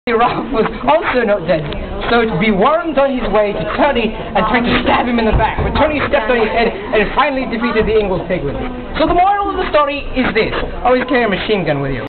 Ralph was also not dead, so to be warned on his way to Tony and tried to stab him in the back, but Tony stepped on his head and finally defeated the Ingalls Piglet. So the moral of the story is this: always carry a machine gun with you.